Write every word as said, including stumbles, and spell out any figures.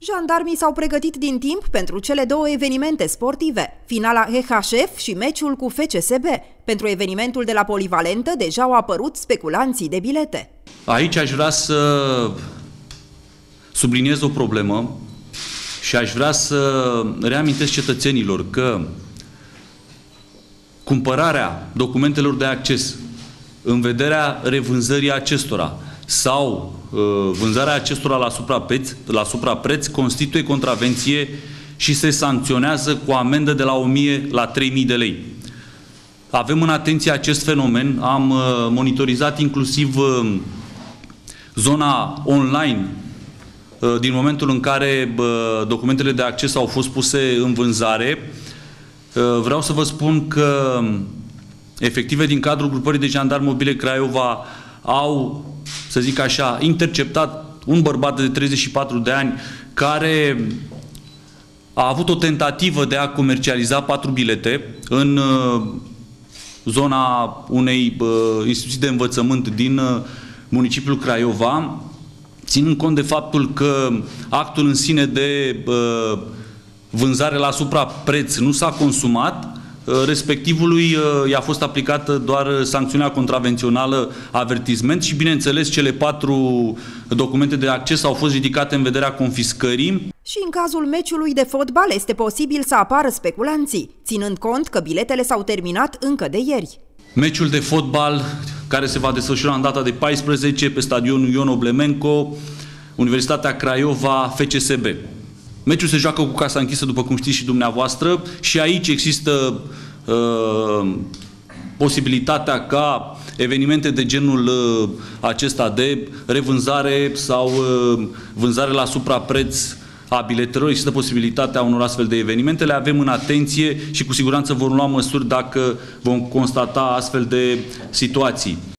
Jandarmii s-au pregătit din timp pentru cele două evenimente sportive, finala H H F și meciul cu F C S B. Pentru evenimentul de la Polivalentă deja au apărut speculanții de bilete. Aici aș vrea să subliniez o problemă și aș vrea să reamintesc cetățenilor că cumpărarea documentelor de acces în vederea revânzării acestora sau uh, vânzarea acestora la suprapreț, la suprapreț constituie contravenție și se sancționează cu amendă de la o mie la trei mii de lei. Avem în atenție acest fenomen, am uh, monitorizat inclusiv uh, zona online uh, din momentul în care uh, documentele de acces au fost puse în vânzare. Uh, vreau să vă spun că efective din cadrul grupării de jandarmi mobile Craiova au, să zic așa, interceptat un bărbat de treizeci și patru de ani care a avut o tentativă de a comercializa patru bilete în uh, zona unei uh, instituții de învățământ din uh, municipiul Craiova, ținând cont de faptul că actul în sine de uh, vânzare la suprapreț nu s-a consumat, respectivului i-a fost aplicată doar sancțiunea contravențională avertisment și, bineînțeles, cele patru documente de acces au fost ridicate în vederea confiscării. Și în cazul meciului de fotbal este posibil să apară speculanții, ținând cont că biletele s-au terminat încă de ieri. Meciul de fotbal care se va desfășura în data de paisprezece pe stadionul Ion Oblemenco, Universitatea Craiova, F C S B. Meciul se joacă cu casa închisă, după cum știți și dumneavoastră, și aici există uh, posibilitatea ca evenimente de genul uh, acesta de revânzare sau uh, vânzare la suprapreț a biletelor, există posibilitatea unor astfel de evenimente, le avem în atenție și cu siguranță vom lua măsuri dacă vom constata astfel de situații.